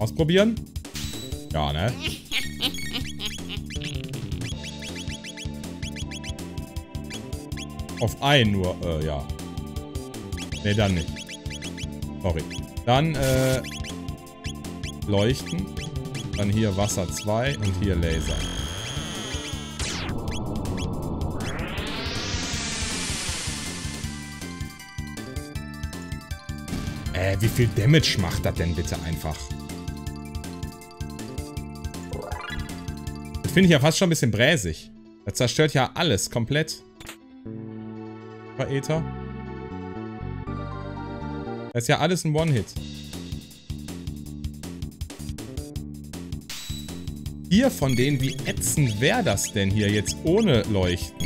Ausprobieren? Ja, ne? Auf einen nur, ja. Ne, dann nicht. Sorry. Dann, Leuchten. Dann hier Wasser 2 und hier Laser. Wie viel Damage macht das denn bitte einfach? Das finde ich ja fast schon ein bisschen bräsig. Das zerstört ja alles komplett. Bei Äther. Das ist ja alles ein One-Hit. Hier von denen, wie ätzend wäre das denn hier jetzt ohne Leuchten?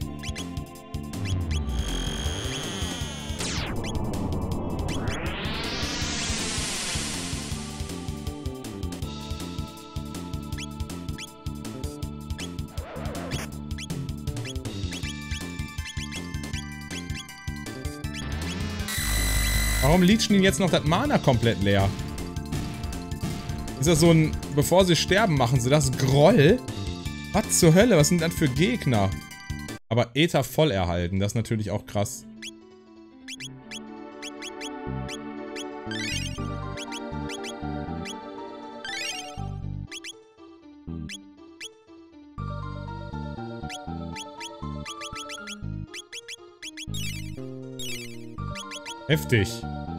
Warum leechen ihn jetzt noch das Mana komplett leer? Ist das so ein... Bevor sie sterben, machen sie das? Groll? Was zur Hölle? Was sind das für Gegner? Aber Äther voll erhalten. Das ist natürlich auch krass. Heftig.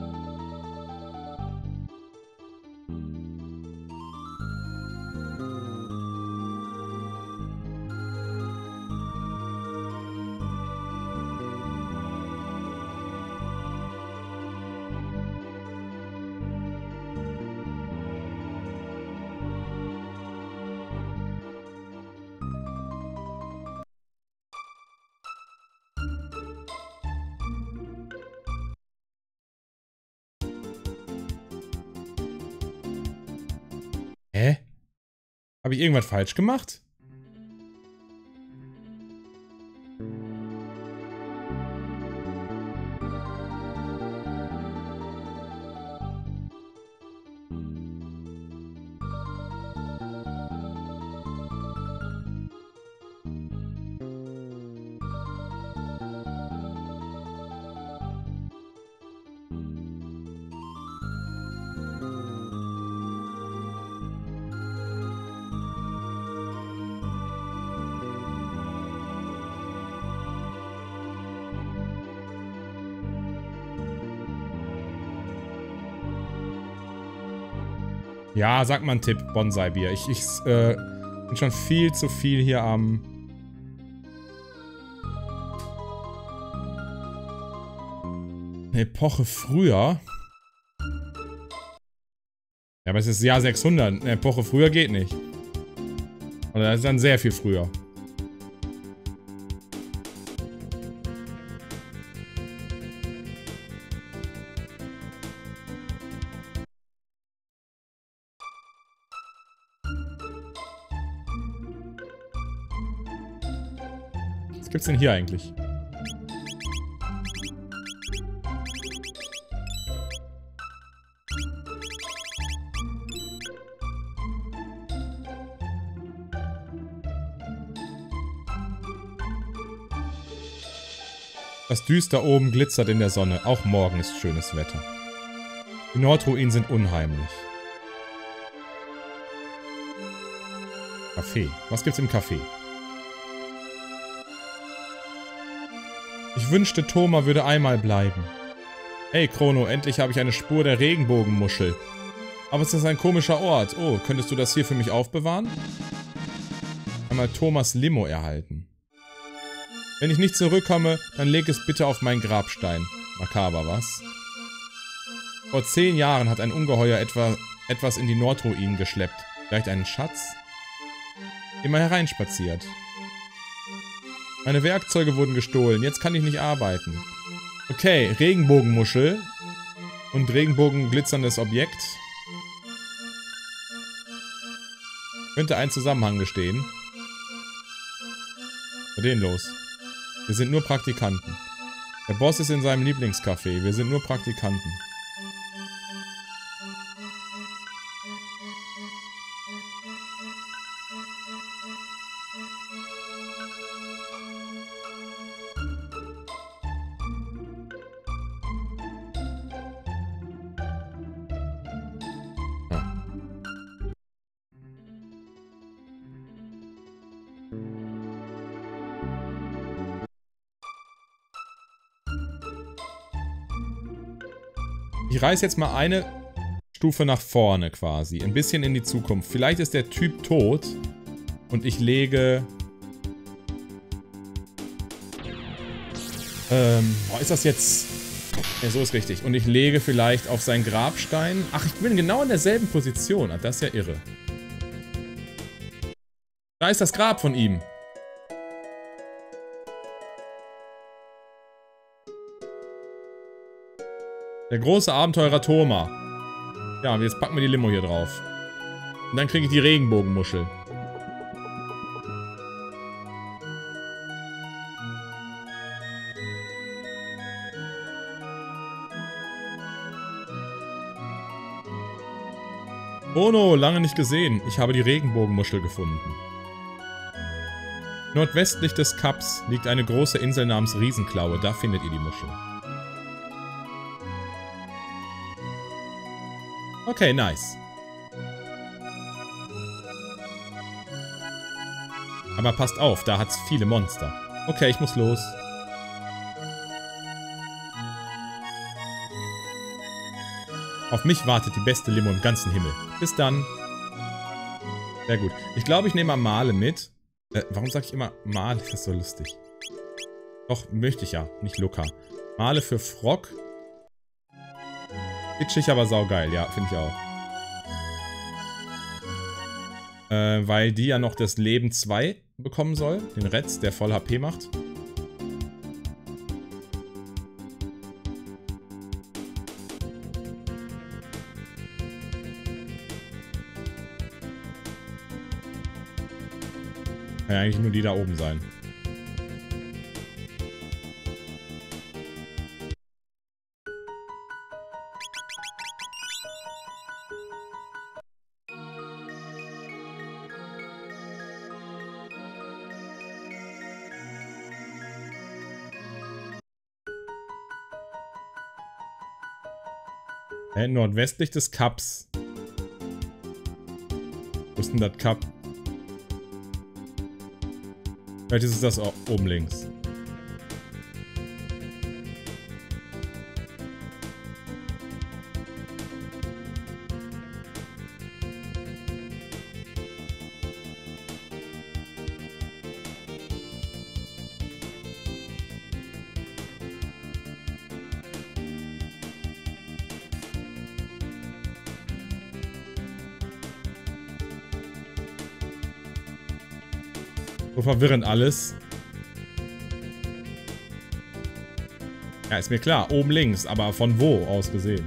Hä? Habe ich irgendwas falsch gemacht? Ja, sag mal einen Tipp, Bonsai-Bier. Ich bin schon viel zu viel hier am... Eine Epoche früher. Ja, aber es ist Jahr 600. Eine Epoche früher geht nicht. Oder das ist dann sehr viel früher. Was gibt's denn hier eigentlich? Das Düster oben glitzert in der Sonne. Auch morgen ist schönes Wetter. Die Nordruinen sind unheimlich. Café. Was gibt's im Café? Ich wünschte, Thoma würde einmal bleiben. Hey, Chrono, endlich habe ich eine Spur der Regenbogenmuschel. Aber es ist ein komischer Ort. Oh, könntest du das hier für mich aufbewahren? Einmal Thomas Limo erhalten. Wenn ich nicht zurückkomme, dann leg es bitte auf meinen Grabstein. Makaber, was? Vor 10 Jahren hat ein Ungeheuer etwas in die Nordruinen geschleppt. Vielleicht einen Schatz? Immer hereinspaziert. Meine Werkzeuge wurden gestohlen. Jetzt kann ich nicht arbeiten. Okay, Regenbogenmuschel. Und Regenbogen-glitzerndes Objekt. Könnte ein Zusammenhang bestehen. Was ist denn los? Wir sind nur Praktikanten. Der Boss ist in seinem Lieblingscafé. Wir sind nur Praktikanten. Ich reiß jetzt mal eine Stufe nach vorne quasi. Ein bisschen in die Zukunft. Vielleicht ist der Typ tot. Und ich lege... ist das jetzt... Ja, so ist richtig. Und ich lege vielleicht auf seinen Grabstein... Ach, ich bin genau in derselben Position. Ah, das ist ja irre. Da ist das Grab von ihm. Der große Abenteurer Thoma. Ja, und jetzt packen wir die Limo hier drauf. Und dann kriege ich die Regenbogenmuschel. Ono, lange nicht gesehen. Ich habe die Regenbogenmuschel gefunden. Nordwestlich des Kaps liegt eine große Insel namens Riesenklaue. Da findet ihr die Muschel. Okay, nice. Aber passt auf, da hat's viele Monster. Okay, ich muss los. Auf mich wartet die beste Limo im ganzen Himmel. Bis dann. Sehr gut. Ich glaube, ich nehme mal Male mit. Warum sage ich immer Male? Das ist so lustig. Doch, möchte ich ja. Nicht Luca. Male für Frog. Kitschig, aber saugeil. Ja, finde ich auch. Weil die ja noch das Leben 2 bekommen soll. Den Retz, der voll HP macht. Kann ja eigentlich nur die da oben sein. Nordwestlich des Kaps. Wo ist denn das Kap? Vielleicht ist es das oben links. So verwirrend alles. Ja, ist mir klar. Oben links, aber von wo aus gesehen?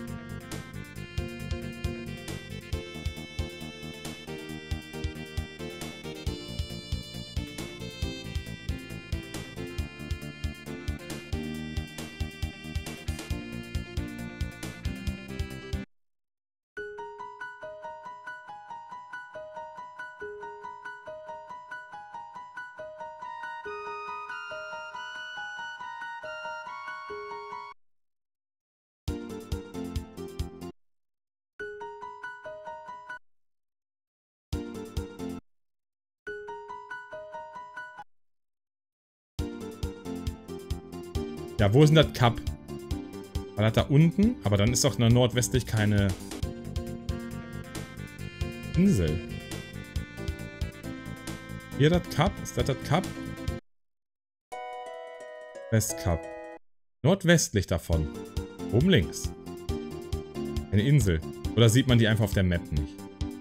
Ja, wo ist denn das Kap? War das da unten? Aber dann ist doch nur nordwestlich keine Insel. Hier das Kap? Ist das das Kap? Westkap. Nordwestlich davon. Oben links. Eine Insel. Oder sieht man die einfach auf der Map nicht?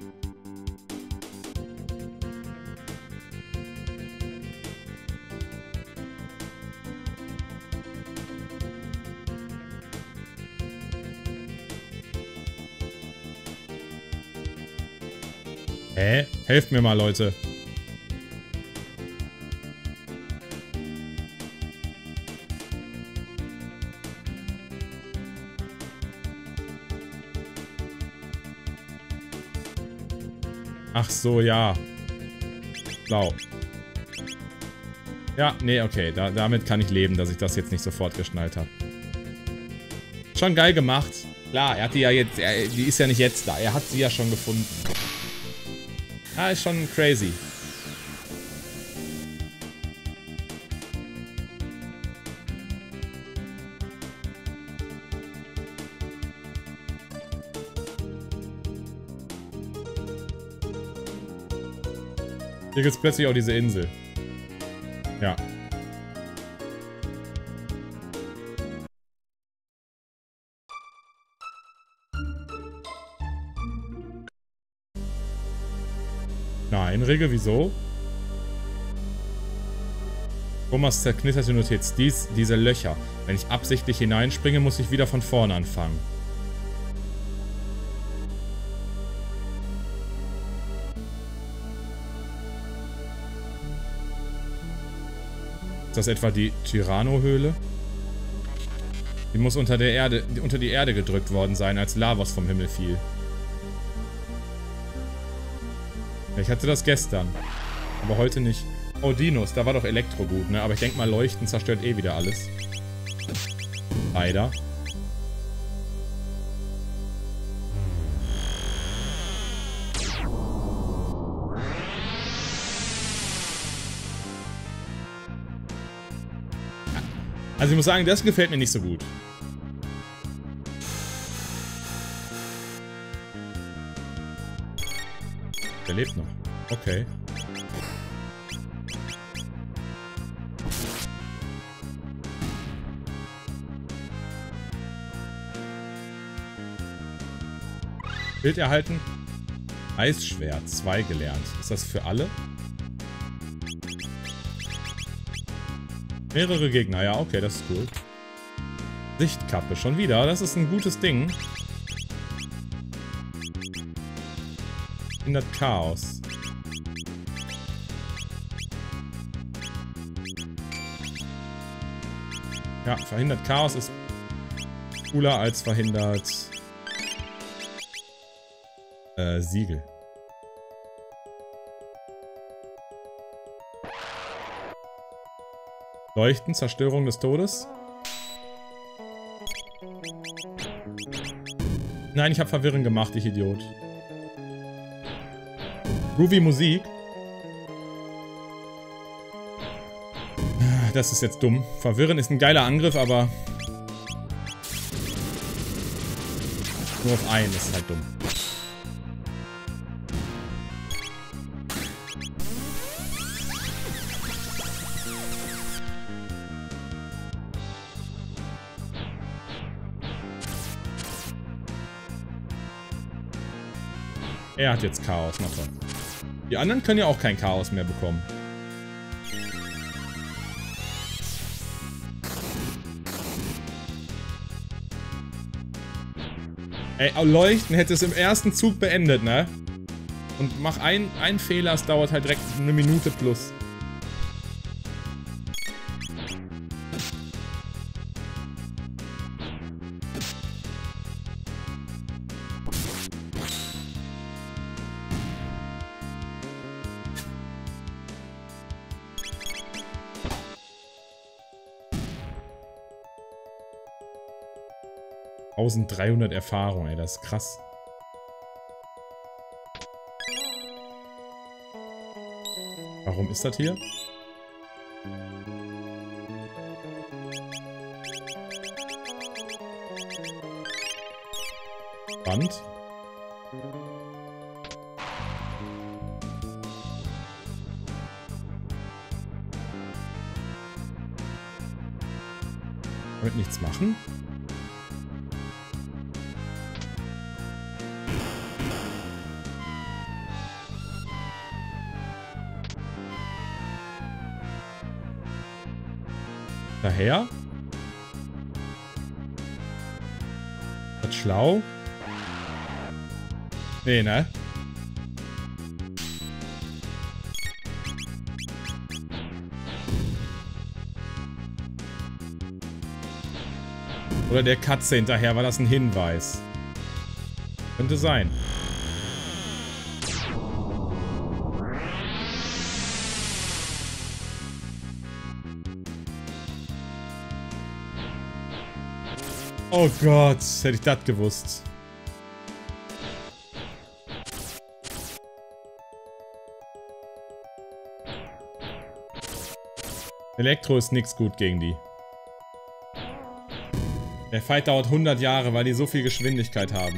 Hä? Helft mir mal, Leute. Ach so, ja. Blau. Ja, nee, okay. Damit kann ich leben, dass ich das jetzt nicht sofort geschnallt habe. Schon geil gemacht. Klar, er hat die ja jetzt... die ist ja nicht jetzt da. Er hat sie ja schon gefunden. Ah, ist schon crazy. Hier gibt es plötzlich auch diese Insel. Ja. Nein, Rigge, wieso? Thomas zerknittert die Notiz. Diese Löcher. Wenn ich absichtlich hineinspringe, muss ich wieder von vorne anfangen. Ist das etwa die Tyranno-Höhle? Die muss unter die Erde gedrückt worden sein, als Lavos vom Himmel fiel. Ich hatte das gestern. Aber heute nicht. Oh, Dinos, da war doch Elektro gut, ne? Aber ich denke mal, Leuchten zerstört eh wieder alles. Leider. Also ich muss sagen, das gefällt mir nicht so gut. Der lebt noch. Okay. Bild erhalten. Eisschwert 2 gelernt. Ist das für alle? Mehrere Gegner. Ja, okay, das ist cool. Sichtkappe. Schon wieder. Das ist ein gutes Ding. Hindert Chaos. Ja, verhindert Chaos ist cooler als verhindert Siegel. Leuchten, Zerstörung des Todes. Nein, ich habe Verwirren gemacht, ich Idiot. Groovy Musik. Das ist jetzt dumm. Verwirren ist ein geiler Angriff, aber nur auf einen ist halt dumm. Er hat jetzt Chaos, na toll. Die anderen können ja auch kein Chaos mehr bekommen. Ey, Leuchten hätte es im ersten Zug beendet, ne? Und mach einen Fehler, es dauert halt direkt eine Minute plus. 1300 Erfahrung, ey, das ist krass. Warum ist das hier? Band. Damit nichts machen? Daher? Ist das schlau? Nee, ne? Oder der Katze hinterher, war das ein Hinweis? Könnte sein. Oh Gott, hätte ich das gewusst. Elektro ist nix gut gegen die. Der Fight dauert 100 Jahre, weil die so viel Geschwindigkeit haben.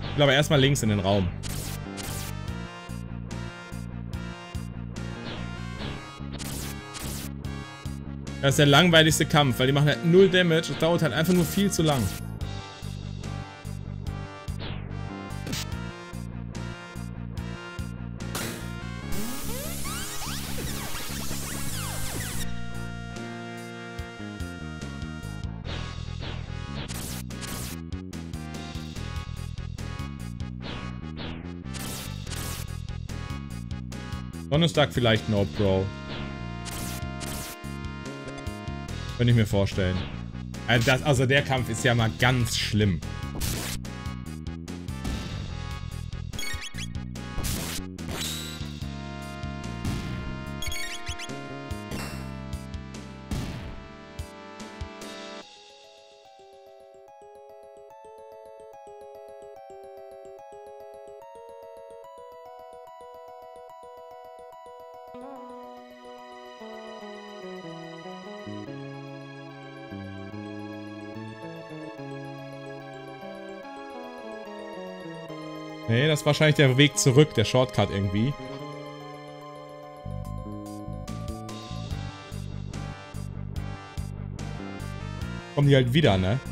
Ich will aber erstmal links in den Raum. Das ist der langweiligste Kampf, weil die machen halt 0 Damage. Das dauert halt einfach nur viel zu lang. Donnerstag vielleicht No Pro. Könnte ich mir vorstellen. Also der Kampf ist ja mal ganz schlimm. Nee, das ist wahrscheinlich der Weg zurück, der Shortcut irgendwie. Kommen die halt wieder, ne?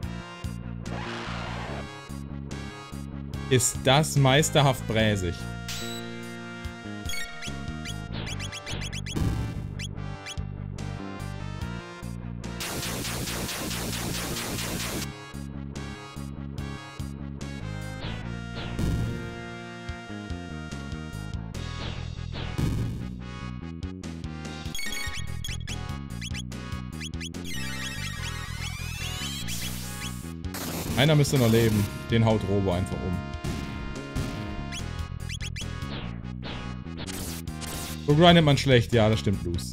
Ist das meisterhaft bräsig. Einer müsste noch leben. Den haut Robo einfach um. So grindet man schlecht. Ja, das stimmt, Blues.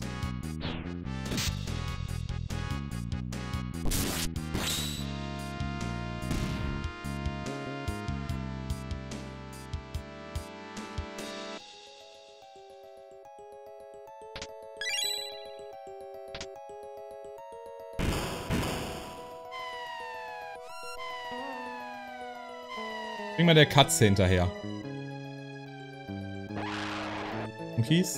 Bring mal der Katze hinterher. Und Kies?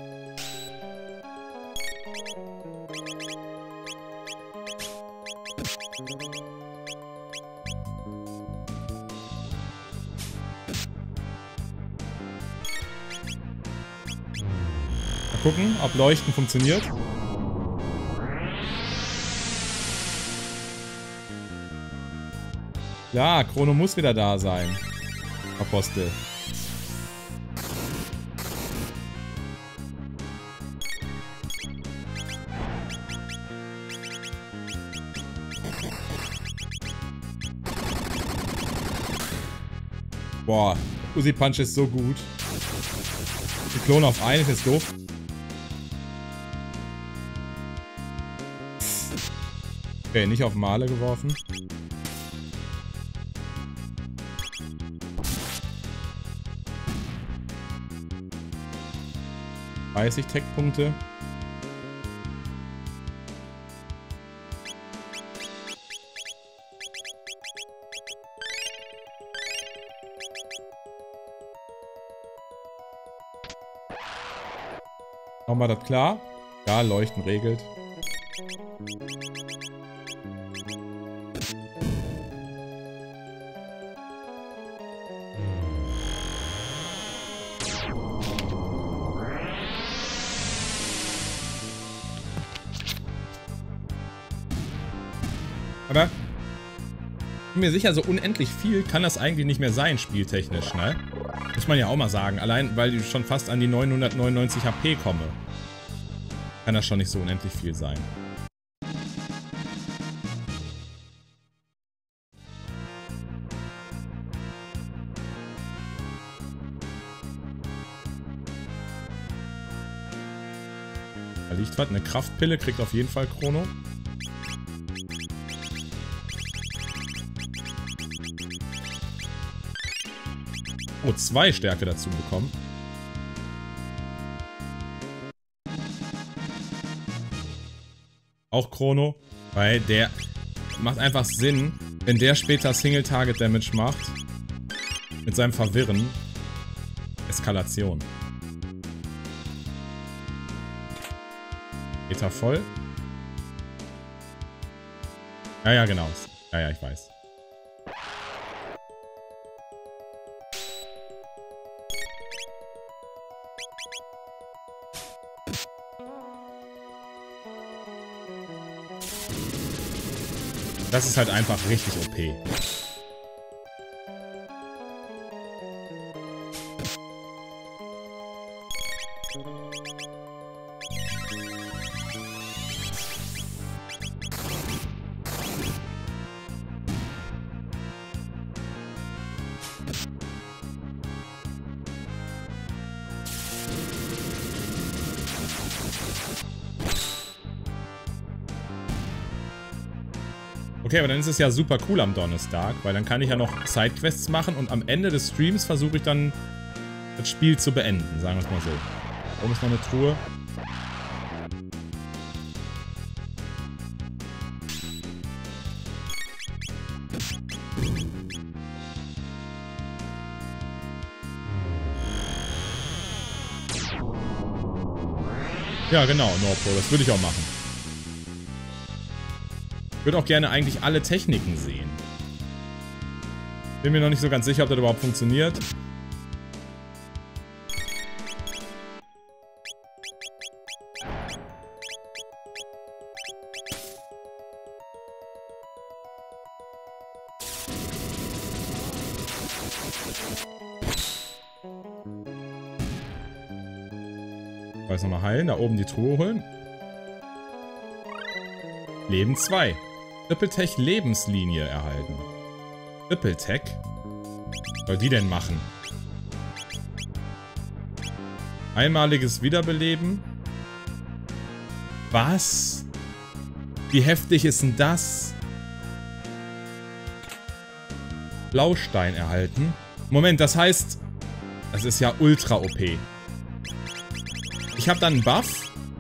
Mal gucken, ob Leuchten funktioniert. Ja, Chrono muss wieder da sein. Apostel. Boah, Uzi Punch ist so gut. Die Klone auf einen ist doof. Okay, nicht auf Male geworfen. 30 Tech-Punkte. Machen wir das klar? Ja, Leuchten regelt. Aber ich bin mir sicher, so unendlich viel kann das eigentlich nicht mehr sein, spieltechnisch, ne? Muss man ja auch mal sagen. Allein, weil ich schon fast an die 999 HP komme. Kann das schon nicht so unendlich viel sein. Da liegt was. Eine Kraftpille kriegt auf jeden Fall Chrono. Oh, 2 Stärke dazu bekommen. Auch Chrono, weil der macht einfach Sinn, wenn der später Single-Target-Damage macht. Mit seinem Verwirren. Eskalation. Geht er voll? Ja, ja, genau. Ja, ja, ich weiß. Das ist halt einfach richtig OP. Okay, aber dann ist es ja super cool am Donnerstag, weil dann kann ich ja noch Sidequests machen und am Ende des Streams versuche ich dann das Spiel zu beenden, sagen wir es mal so. Oben ist noch eine Truhe. Ja, genau, Norpro, das würde ich auch machen. Ich würde auch gerne eigentlich alle Techniken sehen. Bin mir noch nicht so ganz sicher, ob das überhaupt funktioniert. Ich weiß nochmal heilen, da oben die Truhe holen. Leben 2. Triple-Tech Lebenslinie erhalten. Triple-Tech? Was soll die denn machen? Einmaliges Wiederbeleben? Was? Wie heftig ist denn das? Blaustein erhalten. Moment, das heißt... Das ist ja ultra OP. Ich habe dann einen Buff.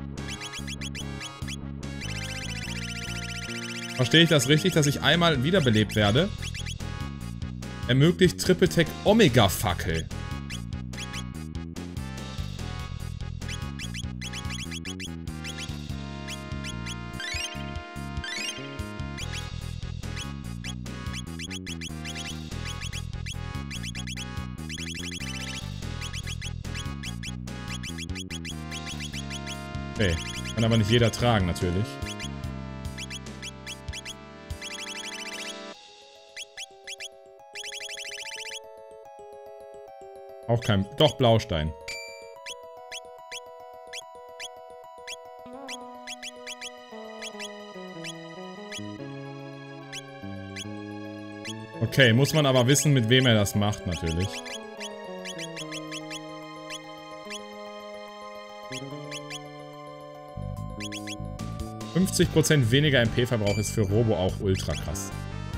Verstehe ich das richtig, dass ich einmal wiederbelebt werde? Ermöglicht Triple-Tech Omega-Fackel. Okay, kann aber nicht jeder tragen, natürlich. Auch kein... Doch, Blaustein. Okay, muss man aber wissen, mit wem er das macht, natürlich. %50 weniger MP-Verbrauch ist für Robo auch ultra krass.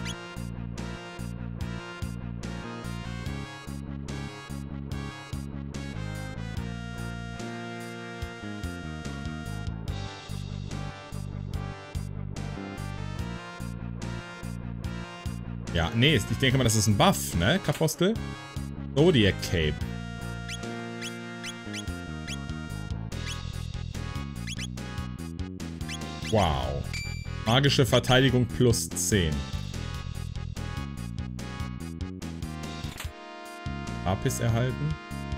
Ja, nee, ich denke mal, das ist ein Buff, ne, Kapostel? Zodiac Cape. Wow. Magische Verteidigung plus 10. Apis erhalten.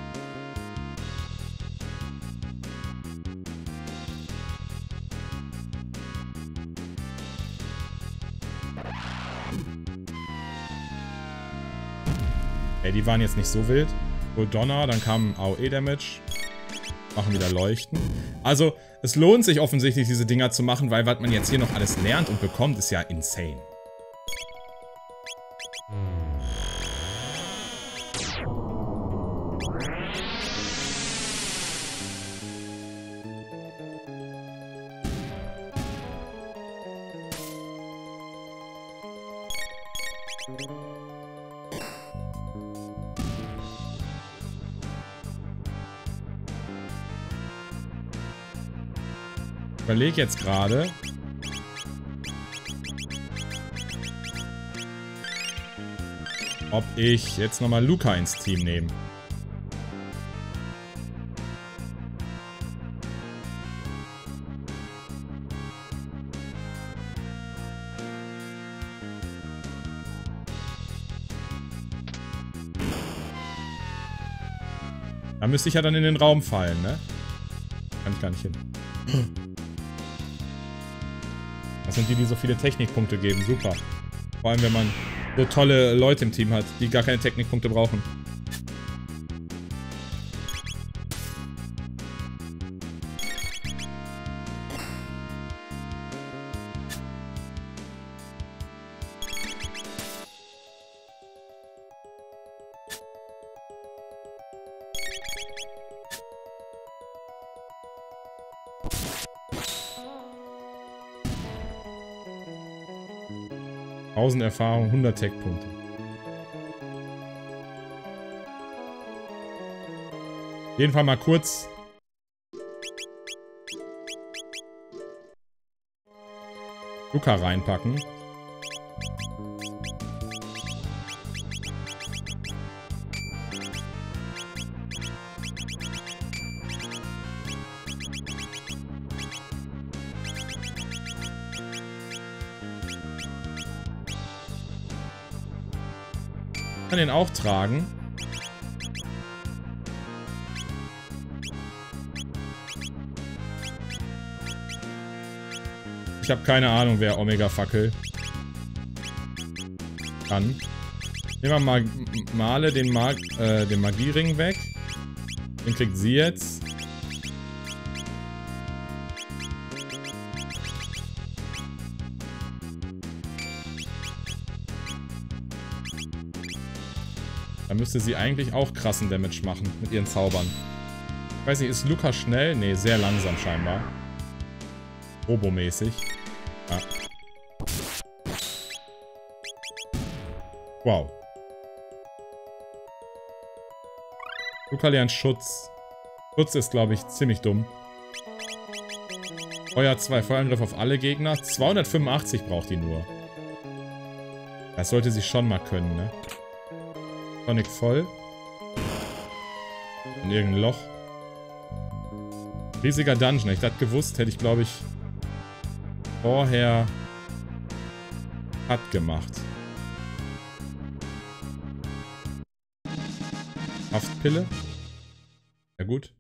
Ey, die waren jetzt nicht so wild. Wohl Donner, dann kam AOE-Damage. Machen wieder Leuchten. Also, es lohnt sich offensichtlich, diese Dinger zu machen, weil was man jetzt hier noch alles lernt und bekommt, ist ja insane. Ich überlege jetzt gerade. ob ich jetzt nochmal Luca ins Team nehme. Da müsste ich ja dann in den Raum fallen, ne? Kann ich gar nicht hin. Das sind die, die so viele Technikpunkte geben. Super. Vor allem, wenn man so tolle Leute im Team hat, die gar keine Technikpunkte brauchen. Erfahrung, 100 Tech-Punkte. Auf jeden Fall mal kurz Luca reinpacken. Kann den auch tragen. Ich habe keine Ahnung, wer Omega-Fackel kann. Nehmen wir mal den Magiering weg. Den kriegt sie jetzt. Da müsste sie eigentlich auch krassen Damage machen mit ihren Zaubern. Ich weiß nicht, ist Luca schnell? Ne, sehr langsam scheinbar. Robomäßig. Ja. Wow. Luca lernt Schutz. Schutz ist, glaube ich, ziemlich dumm. Feuer 2, Feuerangriff auf alle Gegner. 285 braucht die nur. Das sollte sie schon mal können, ne? Sonic voll. In irgendein Loch. Riesiger Dungeon. Hätte ich das gewusst, hätte ich, glaube ich, vorher Cut gemacht. Haftpille. Ja gut.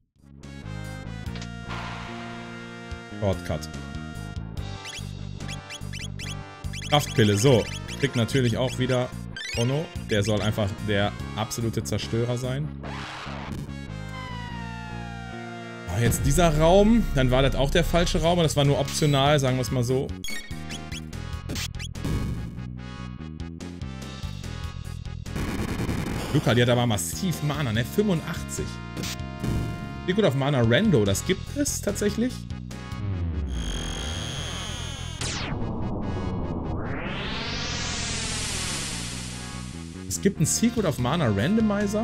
Shortcut. Kraftpille, so. Kriegt natürlich auch wieder Ono. Der soll einfach der absolute Zerstörer sein. Oh, jetzt dieser Raum. Dann war das auch der falsche Raum. Und das war nur optional, sagen wir es mal so. Luca, die hat aber massiv Mana, ne? 85. Wie gut auf Mana Rando. Das gibt es tatsächlich. Es gibt ein Secret of Mana Randomizer.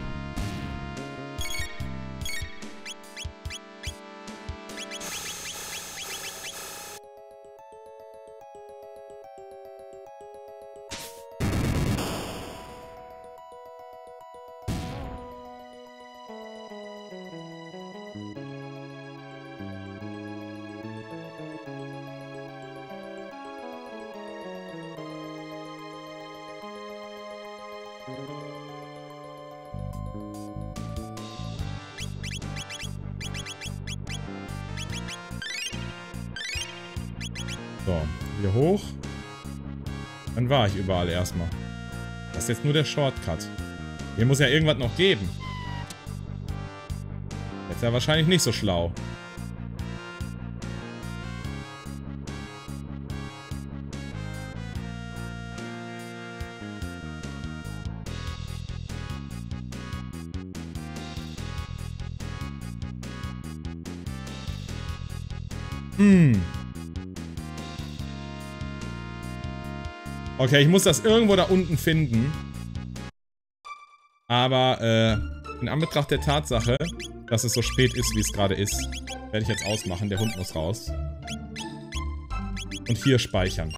So, hier hoch. Dann war ich überall erstmal. Das ist jetzt nur der Shortcut. Hier muss ja irgendwas noch geben. Jetzt ist ja wahrscheinlich nicht so schlau. Okay, ich muss das irgendwo da unten finden. Aber in Anbetracht der Tatsache, dass es so spät ist, wie es gerade ist, werde ich jetzt ausmachen. Der Hund muss raus. Und hier speichern.